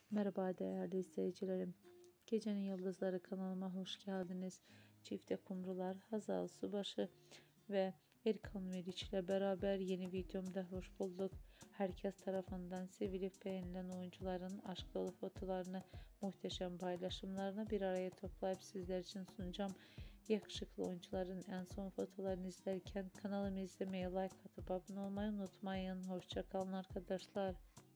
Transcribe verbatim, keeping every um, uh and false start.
Merhaba değerli izleyicilerim. Gecenin Yıldızları kanalıma hoş geldiniz. Çifte kumrular Hazal Subaşı ve Erkan Meriç ile beraber yeni videomda hoş bulduk. Herkes tarafından sevilip beğenilen oyuncuların aşk dolu fotolarını, muhteşem paylaşımlarını bir araya toplayıp sizler için sunacağım. Yakışıklı oyuncuların en son fotolarını izlerken kanalımı izlemeye, like atıp abone olmayı unutmayın. Hoşça kalın arkadaşlar.